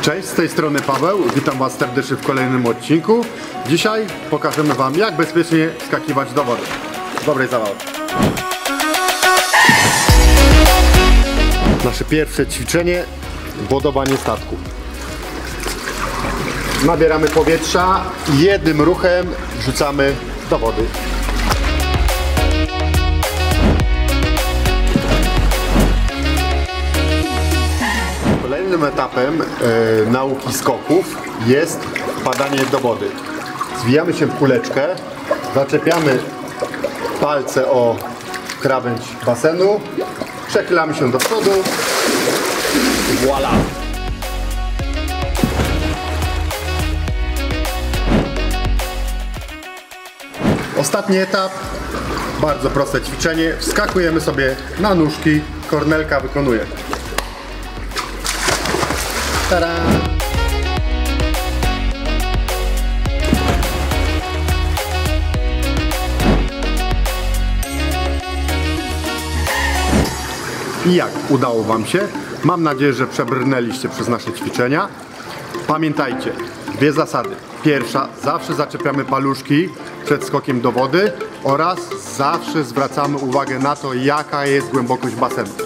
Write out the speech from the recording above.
Cześć, z tej strony Paweł, witam Was serdecznie w kolejnym odcinku. Dzisiaj pokażemy Wam, jak bezpiecznie skakiwać do wody. Dobrej zabawy. Nasze pierwsze ćwiczenie, wodowanie statku. Nabieramy powietrza i jednym ruchem wrzucamy do wody. Kolejnym etapem nauki skoków jest wpadanie do wody. Zwijamy się w kuleczkę, zaczepiamy palce o krawędź basenu, przechylamy się do przodu i voila! Ostatni etap, bardzo proste ćwiczenie, wskakujemy sobie na nóżki, Kornelka wykonuje. Tada! I jak udało Wam się? Mam nadzieję, że przebrnęliście przez nasze ćwiczenia. Pamiętajcie, dwie zasady. Pierwsza, zawsze zaczepiamy paluszki przed skokiem do wody oraz zawsze zwracamy uwagę na to, jaka jest głębokość basenu.